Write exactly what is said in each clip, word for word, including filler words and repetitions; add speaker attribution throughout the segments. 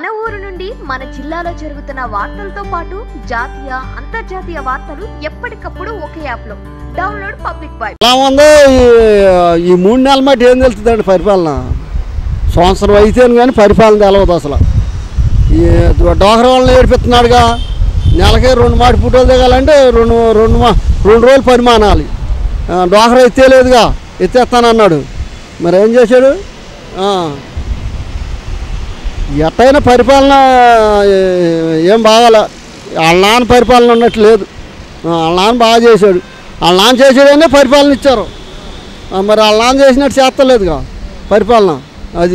Speaker 1: మన ఊరు నుండి మన జిల్లాలో జరుగుతున్న వార్తలతో పాటు జాతీయ అంతర్జాతీయ వార్తలు ఎప్పటికప్పుడు ఒకే యాప్ లో డౌన్లోడ్ పబ్లిక్ బాయ్.
Speaker 2: ఎలా ఉందో ఈ మూడు నెలల మట్టి ఏం తెలుస్తుందండి పరిపాలన. సంవత్సరం అయితే కానీ పరిపాలన తెలవదు అసలు. ఈ డోహర వాళ్ళని ఏడిపిస్తున్నాడుగా, నెలకి రెండు మాటి ఫోటోలు దిగాలంటే రెండు రెండు మా రెండు రోజులు పరిమాణాలి. డోహర ఎత్తేలేదుగా, ఎత్తేస్తానన్నాడు, మరి ఏం చేశాడు? ఎట్టయినా పరిపాలన ఏం బాగాల. వాళ్ళ నాన్న పరిపాలన ఉన్నట్టు లేదు. వాళ్ళ నాన్న బాగా చేశాడు. వాళ్ళ నాన్న చేసాడనే పరిపాలన ఇచ్చారు. మరి వాళ్ళ నాన్న చేసినట్టు చేస్తలేదుగా పరిపాలన. అది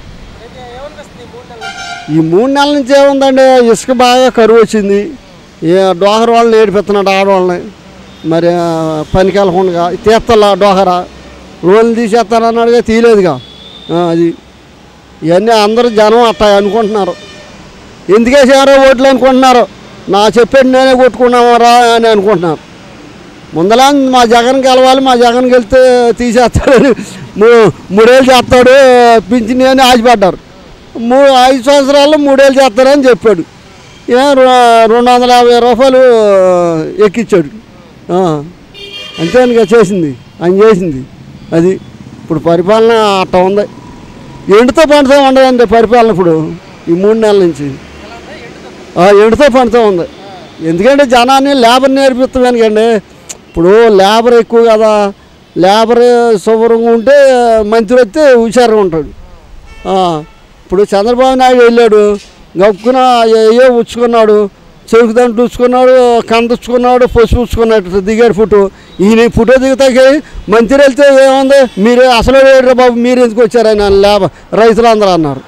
Speaker 2: ఈ మూడు నెలల నుంచి ఏముందండి, ఇసుక బాగా కరువు వచ్చింది. ఏ డోహర వాళ్ళని ఏడిపిస్తున్నాడు ఆడవాళ్ళని. మరి పనికి వెళ్ళకుండా తీస్తలా డోహర రోజులు తీసేస్తానన్నాడుగా, తీయలేదుగా. అది ఇవన్నీ అందరూ జనం అట్టా అనుకుంటున్నారు. ఎందుకేసారో ఓట్లు అనుకుంటున్నారు. నా చెప్పేది నేనే కొట్టుకున్నామరా అని అనుకుంటున్నారు. ముందలా మా జగన్ గెలవాలి, మా జగన్ గెలిస్తే తీసేస్తాడని మూడేళ్ళు చేస్తాడు పింఛన్ అని ఆశపడ్డారు. మూ ఐదు సంవత్సరాల్లో మూడేళ్ళు చేస్తాడని చెప్పాడు. ఏ రెండు వందల యాభై రూపాయలు ఎక్కించాడు. అంతేనుగా చేసింది, ఆయన చేసింది. అది ఇప్పుడు పరిపాలన అట్ట ఉంది. ఎండుతో పండుతో ఉండదండి పరిపాలన ఇప్పుడు ఈ మూడు నెలల నుంచి. ఎండుతో పండుతో ఉంది. ఎందుకంటే జనాన్ని లేబర్ నేర్పిస్తాం ఎందుకండి. ఇప్పుడు లేబర్ ఎక్కువ కదా, లేబర్ శుభ్రంగా ఉంటే మంత్రి వస్తే హుషారుగా ఉంటాడు. ఇప్పుడు చంద్రబాబు నాయుడు వెళ్ళాడు, గక్కున ఏ ఉచ్చుకున్నాడు, చెరుకు దంటు ఉచ్చుకున్నాడు, కందుచ్చుకున్నాడు, పసుపు ఉచ్చుకున్నట్టు దిగాడు ఫోటో. ఈయన ఫోటో దిగుతాకి మంత్రి వెళ్తే ఏముంది, మీరు అసలు వేయరు బాబు, మీరు ఎందుకు వచ్చారు ఆయన లేబ రైతులందరూ అన్నారు.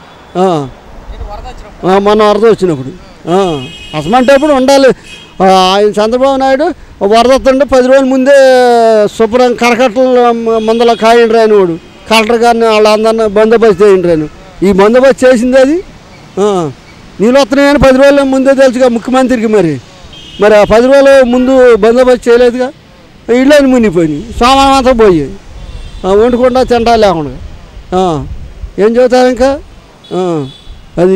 Speaker 2: మన వరద వచ్చినప్పుడు అసమంటప్పుడు ఉండాలి. ఆయన చంద్రబాబు నాయుడు వరద వస్తుంటే పది రోజుల ముందే శుభ్రం కరకట్టలు మందులో కాయండి రాని వాడు, కలెక్టర్ గారిని వాళ్ళందరినీ బందోబస్తు చేయండి రాను. ఈ బందోబస్తు చేసింది అది. నీళ్ళు వస్తున్నాయని పది రోజుల ముందే తెలుసుగా ముఖ్యమంత్రికి. మరి మరి ఆ పది రోజుల ముందు బందోబస్తు చేయలేదుగా. ఇళ్ళని మునిగిపోయినాయి, సామాన్ అంతా పోయి వండుకుండా తింటా లేకుండా ఏం చెబుతారు ఇంకా. అది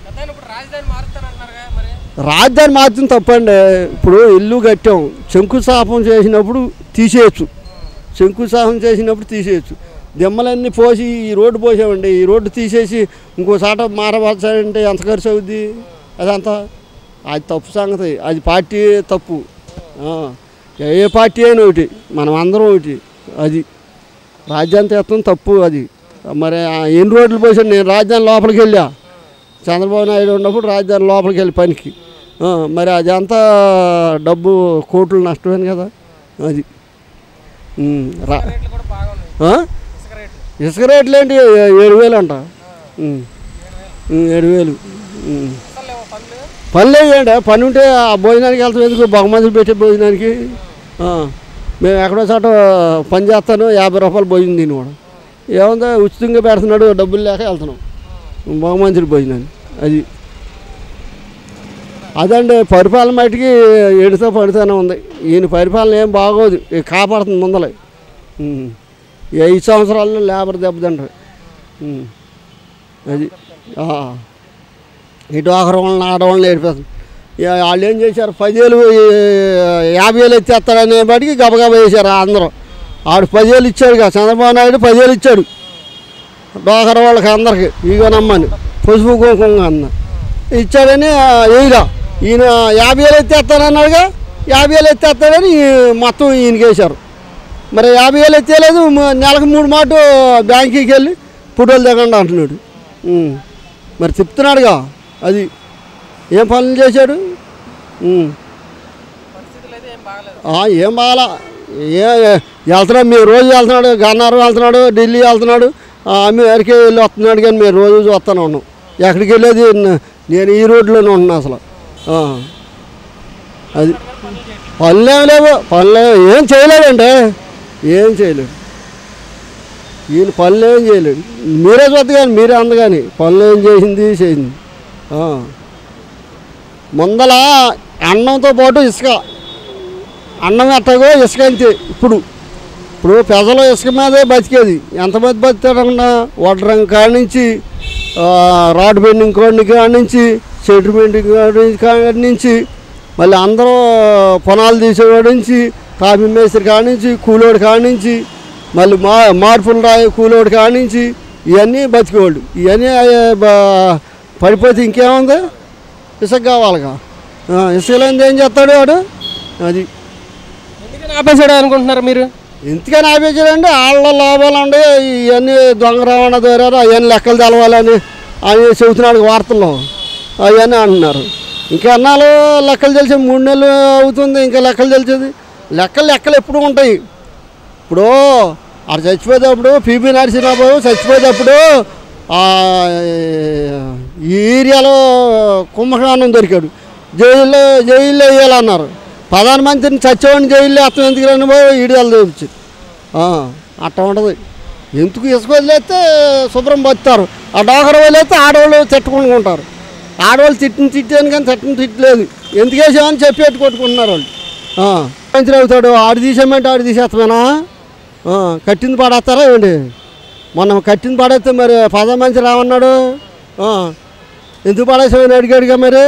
Speaker 2: రాజధాని మార్చిన తప్పండి. ఇప్పుడు ఇల్లు కట్టాం, శంకుస్థాపన చేసినప్పుడు తీసేయచ్చు, శంకుస్థాపన చేసినప్పుడు తీసేయచ్చు. దిమ్మలన్నీ పోసి ఈ రోడ్డు పోసామండి, ఈ రోడ్డు తీసేసి ఇంకోసాట మారవచ్చాడంటే ఎంత ఖర్చు అవుద్ది? అదంతా అది తప్పు సంగతి. అది పార్టీ తప్పు. ఏ పార్టీ అయినా ఒకటి, మనం అందరం ఒకటి. అది రాజధాని తెస్తాం తప్పు. అది మరి ఎన్ని రోడ్లు పోసాడు. నేను రాజధాని లోపలికి వెళ్ళా, చంద్రబాబు నాయుడు ఉన్నప్పుడు రాజధాని లోపలికి వెళ్ళి పనికి. మరి అది అంతా డబ్బు కోట్లు నష్టమైంది కదా. అది రా ఇసుక రేట్లు ఏంటి, ఏడు వేలు అంట. ఏడు వేలు పని లేదండి. పని ఉంటే ఆ భోజనానికి వెళ్తాం ఎందుకు, బహుమతులు పెట్టే భోజనానికి. మేము ఎక్కడో చోట పని చేస్తాను, యాభై రూపాయలు భోజనం తిని కూడా ఏముందో ఉచితంగా పెడుతున్నాడు, డబ్బులు లేక వెళ్తున్నాం బహుమతులు భోజనాన్ని. అది అదండి పరిపాలన మట్టికి ఎడుతో పడుతూనే ఉంది. ఈయన పరిపాలన ఏం బాగోదు, కాపాడుతుంది ముందలే. ఐదు సంవత్సరాల్లో లేబర్ దెబ్బతింటారు. అది ఇటు ఆఖరి వాళ్ళని ఆడవాళ్ళని ఏడిపోతుంది. వాళ్ళు ఏం చేశారు, పదివేలు యాభై వేలు ఎత్తేస్తాడనే బడికి గబగబా వేశారు అందరూ. ఆడు పదివేలు ఇచ్చాడుగా, చంద్రబాబు నాయుడు పదివేలు ఇచ్చాడు డోకర వాళ్ళకి అందరికి. ఇగోనమ్మని పసుపు కుంకుమ అన్న ఇచ్చాడని వేయగా, ఈయన యాభై వేలు ఎత్తేస్తానన్నాడుగా, యాభై వేలు ఎత్తేస్తాడని మొత్తం ఈయనకి వేశారు. మరి యాభై వేలు ఎత్తేయలేదు, నెలకు మూడు మాట బ్యాంకుకి వెళ్ళి ఫోటోలు దిగండి అంటున్నాడు. మరి చెప్తున్నాడుగా. అది ఏం పనులు చేశాడు? ఏం బాగాలా. ఏ వెళ్తున్నాడు, మీరు రోజు వెళ్తున్నాడు, గన్నారం వెళ్తున్నాడు, ఢిల్లీ వెళ్తున్నాడు, అమెరికా వెళ్ళి వస్తున్నాడు. కానీ మేము రోజు వస్తూనే ఉన్నాం. ఎక్కడికి వెళ్ళేది, నేను ఈ రోడ్లోనే ఉంటున్నా అసలు. అది పనులు ఏమి లేవు, పనులు ఏం చేయలేదండి, ఏం చేయలేడు ఈయన. పనులు ఏం చేయలేడు. మీరే చూద్దు కానీ, మీరే అంద కానీ పనులు ఏం చేసింది చేసింది. ముందల అన్నంతో పాటు ఇసుక, అన్నం ఎట్టగో ఇసుక అంతే. ఇప్పుడు ఇప్పుడు ప్రజలు ఇసుక మీదే బతికేది. ఎంతమంది బతికారన్నా వడ్రం కాడి నుంచి రాడ్ బెండింగ్ కాడి కాడి నుంచి షెటర్ బెండింగ్ కాడి నుంచి మళ్ళీ అందరూ పొనాలు తీసేవాడి నుంచి కాపీ మేస్త్రి కాడి నుంచి కూలోడి కాడి నుంచి మళ్ళీ మా మార్పులు రాయి కూలోడి కాడి నుంచి ఇవన్నీ బతికేవాళ్ళు. ఇవన్నీ పడిపోతే ఇంకేముంది, ఇసుక కావాలిగా. ఇసుక లేనిది ఏం చేస్తాడు వాడు? అది
Speaker 3: ఎందుకని ఆపేసాడు అనుకుంటున్నారు మీరు?
Speaker 2: ఎందుకని ఆపేసాడంటే వాళ్ళ లాభాలు ఉండే ఇవన్నీ దొంగ రవాణా ద్వారా అవన్నీ లెక్కలు తెలవాలని అని చెబుతున్నాడు వార్తల్లో. అవన్నీ అంటున్నారు. ఇంకా అన్నాళ్ళు లెక్కలు తెలిసే మూడు నెలలు అవుతుంది, ఇంకా లెక్కలు తెలిసేది. లెక్కలు లెక్కలు ఎప్పుడు ఉంటాయి. ఇప్పుడు ఆడ చచ్చిపోయేటప్పుడు పీపీ నరసింహబాబు చచ్చిపోయేటప్పుడు ఈ ఏరియాలో కుంభకోణం దొరికాడు. జైల్లో జైల్లో వేయాలన్నారు. ప్రధానమంత్రిని చచ్చేవాడిని జైల్లో అర్థం ఎందుకు రాని పోయి ఈడియాలు తెచ్చి అట్ట ఉండదు. ఎందుకు ఇసుక వదిలేస్తే శుభ్రం బతుతారు. ఆ డోకర వదిలేస్తే ఆడవాళ్ళు తిట్టుకుంటుకుంటారు. ఆడవాళ్ళు తిట్టిన తిట్టాను కానీ తిట్టిన తిట్టలేదు. ఎందుకు వేసామని చెప్పి ఎట్టు కొట్టుకుంటున్నారు వాళ్ళు. మంత్రి అవుతాడు, ఆడు తీసేయమంటే ఆడు తీసేస్తామేనా? కట్టింది పడేస్తారా ఏమండి? మొన్న కట్టింది పడేస్తే మరి ప్రధానమంత్రి రామన్నాడు, ఎందుకు పడేసామని అడిగాడుగా మరి.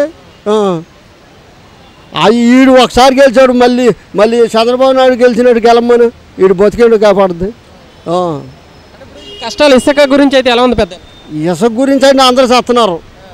Speaker 2: ఈడు ఒకసారి గెలిచాడు, మళ్ళీ మళ్ళీ చంద్రబాబు నాయుడు గెలిచినాడు గెలమ్మని ఈడు బతికేడు కాపాడుద్ది.
Speaker 3: కష్టాలు ఇసుక గురించి అయితే ఎలా ఉంది పెద్ద?
Speaker 2: ఇసుక గురించి అయితే అందరూ చేస్తున్నారు,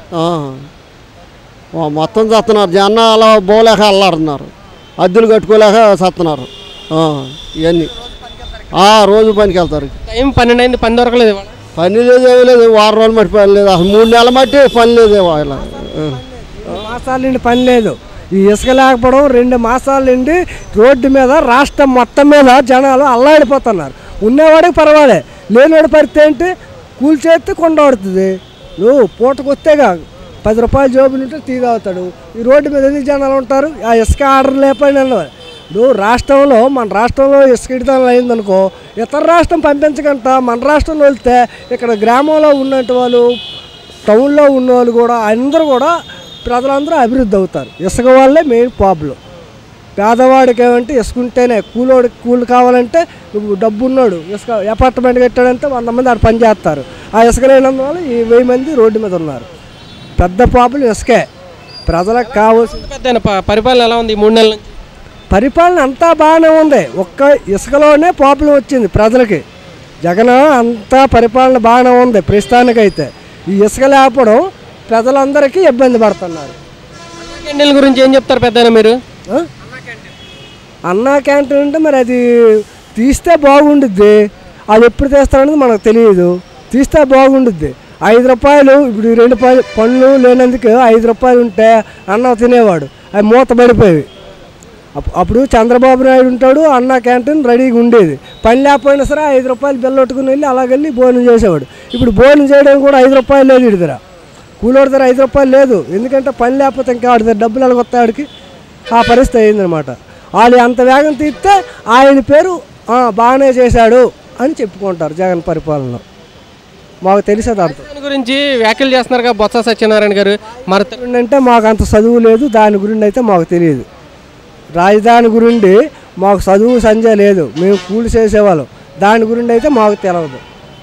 Speaker 2: మొత్తం చేస్తున్నారు. జనం అలా పోలేక అల్లాడుతున్నారు, అద్దెలు కట్టుకోలేక చేస్తున్నారు. ఇవన్నీ రోజు పనికి వెళ్తారు.
Speaker 3: టైం పన్నెండు అయింది, పని దొరకలేదు.
Speaker 2: పని లేదు, ఏమీ లేదు. వారం రోజులు మట్టి పని లేదు, అసలు మూడు నెలల మట్టి పని లేదు. వాళ్ళ
Speaker 4: మాసాల నుండి పని లేదు. ఈ ఇసుక లేకపోవడం రెండు మాసాల నుండి రోడ్డు మీద రాష్ట్రం మొత్తం మీద జనాలు అల్లాడిపోతున్నారు. ఉన్నవాడికి పర్వాలే, లేనివాడి పరిస్థితి ఏంటి? కూల్చేస్తే కొండబడుతుంది. నువ్వు పూటకు వస్తేగా పది రూపాయల జోబులు ఉంటే టీ తాగుతాడు. ఈ రోడ్డు మీద ఎందుకు జనాలు ఉంటారు? ఆ ఇసుక ఆర్డర్ లేకపోయినా నువ్వు రాష్ట్రంలో మన రాష్ట్రంలో ఇసుక ఇడతాను అయిందనుకో, ఇతర రాష్ట్రం పంపించకంట మన రాష్ట్రంలో వెళ్తే ఇక్కడ గ్రామంలో ఉన్నట్టు వాళ్ళు, టౌన్లో ఉన్న వాళ్ళు కూడా అందరూ కూడా ప్రజలందరూ అభివృద్ధి అవుతారు. ఇసుక వాళ్ళే మెయిన్ ప్రాబ్లం. పేదవాడికి ఏమంటే ఇసుక ఉంటేనే, కూలోడికి కూలి కావాలంటే నువ్వు డబ్బు ఉన్నాడు ఇసుక అపార్ట్మెంట్ కట్టాడంటే వంద మంది ఆడ పని చేస్తారు. ఆ ఇసుక లేనందువల్ల ఈ వెయ్యి మంది రోడ్డు మీద ఉన్నారు. పెద్ద ప్రాబ్లం ఇసుకే. ప్రజలకు కావాల్సిన
Speaker 3: పెద్ద పరిపాలన ఎలా ఉంది మూడు నెలల నుంచి?
Speaker 4: పరిపాలన అంతా బాగానే ఉంది. ఒక్క ఇసుకలోనే ప్రాబ్లం వచ్చింది ప్రజలకి. జగన్ అంతా పరిపాలన బాగానే ఉంది ప్రస్తుతానికైతే. ఈ ఇసుక లేపడం ప్రజలందరికీ ఇబ్బంది పడుతున్నారు.
Speaker 3: క్యాంటీన్ల గురించి ఏం చెప్తారు పెద్ద మీరు?
Speaker 4: అన్నా క్యాంటీన్ అంటే మరి అది తీస్తే బాగుండుద్ది. అది ఎప్పుడు తీస్తారనేది మనకు తెలియదు. తీస్తే బాగుండుద్ది. ఐదు రూపాయలు ఇప్పుడు రెండు పనులు లేనందుకు ఐదు రూపాయలు ఉంటే అన్నం తినేవాడు. అవి మూత పడిపోయేవి. అప్పుడు చంద్రబాబు నాయుడు ఉంటాడు, అన్నా క్యాంటీన్ రెడీగా ఉండేది. పని లేకపోయినా సరే ఐదు రూపాయలు బిల్లు కొట్టుకుని వెళ్ళి అలాగెళ్ళి భోజనం చేసేవాడు. ఇప్పుడు భోజనం చేయడానికి కూడా ఐదు రూపాయలు లేదు. ఇడి దగ్గర కూలోడి దగ్గర ఐదు రూపాయలు లేదు. ఎందుకంటే పని లేకపోతే ఇంకా ఆడి దగ్గర డబ్బులు ఎలా వస్తాయి ఆడికి? ఆ పరిస్థితి అయిందనమాట. వాళ్ళు అంత వేగం తీస్తే ఆయన పేరు బాగానే చేశాడు అని చెప్పుకుంటారు జగన్ పరిపాలనలో. మాకు తెలిసేది అర్థం
Speaker 3: గురించి వ్యాఖ్యలు చేస్తున్నారు బొత్స సత్యనారాయణ గారు. మరి
Speaker 4: అంటే మాకు అంత చదువు లేదు, దాని గురించి అయితే మాకు తెలియదు. రాజధాని గురించి మాకు చదువు సంజ లేదు, మేము కూలి చేసేవాళ్ళం. దాని గురించి అయితే మాకు తెలియదు,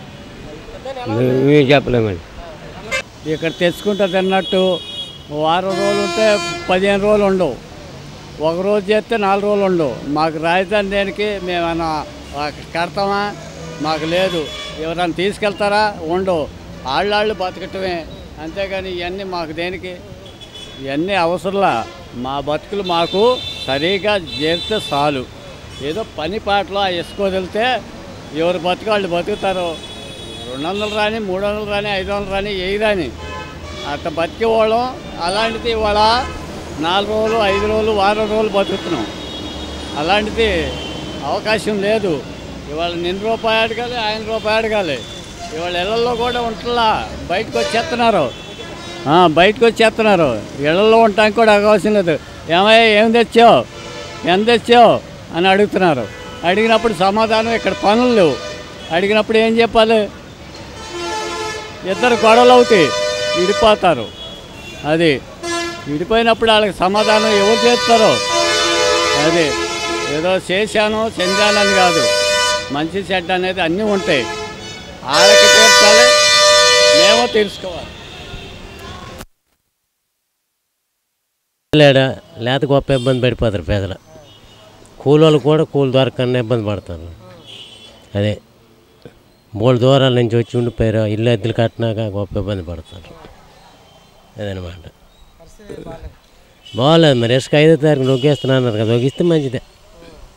Speaker 5: మేము చెప్పలేమండి. ఇక్కడ తెచ్చుకుంటా తిన్నట్టు వారం రోజులు ఉంటే పదిహేను రోజులు ఉండవు, ఒక రోజు చేస్తే నాలుగు రోజులు ఉండవు. మాకు రాజధాని దేనికి? మేమన్నా కడతామా? మాకు లేదు. ఎవరైనా తీసుకెళ్తారా? ఉండవు. ఆళ్ళాళ్ళు బతకటమే, అంతేగాని ఇవన్నీ మాకు దేనికి? ఇవన్నీ అవసరంలా. మా బతుకులు మాకు సరిగా చేరితే చాలు. ఏదో పని పాటలో ఆ ఇసుక వదిలితే ఎవరు బతుకు వాళ్ళు బతుకుతారు. రెండు వందలు రాని, మూడు వందలు రాని, ఐదు వందలు రాని, వెయ్యి రాని అట్లా బతికేవాళ్ళం. అలాంటిది ఇవాళ నాలుగు రోజులు, ఐదు రోజులు, వారం రోజులు బతుకుతున్నాం. అలాంటిది అవకాశం లేదు. ఇవాళ నిన్న రూపాయి అడగాలి, ఆయన రూపాయి అడగాలి. ఇవాళ ఇళ్లలో కూడా ఉంటలా, బయటకు వచ్చేస్తున్నారు బయటకు వచ్చేస్తున్నారు ఇళ్లలో ఉండటానికి కూడా అవకాశం లేదు. ఏమయ్యా ఏం తెచ్చావు, ఎంత తెచ్చావు అని అడుగుతున్నారు. అడిగినప్పుడు సమాధానం ఇక్కడ పనులు లేవు. అడిగినప్పుడు ఏం చెప్పాలి? ఇద్దరు గొడవలు అవుతాయి, విడిపోతారు. అది విడిపోయినప్పుడు వాళ్ళకి సమాధానం ఎవరు చేస్తారో అది. ఏదో చేశాను చెందానని కాదు, మంచి చెడ్డ అనేది అన్నీ ఉంటాయి. వాళ్ళకి తీర్చాలి, మేము ఏమో తెలుసుకోవాలి.
Speaker 6: లేడా లేత గొప్ప ఇబ్బంది పడిపోతారు పేదలు. కూలోళ్ళు కూడా కూలి దొరకకుండా ఇబ్బంది పడతారు. అదే మూడు దూరాల నుంచి వచ్చి ఉండిపోయారు, ఇల్లు అద్దెలు కట్టినాక గొప్ప ఇబ్బంది పడతారు. అదనమాట. బాగోలేదు మరి. ఇసుక ఐదో తారీఖు నొక్కేస్తున్నారు కదా, నొక్కిస్తే మంచిదే.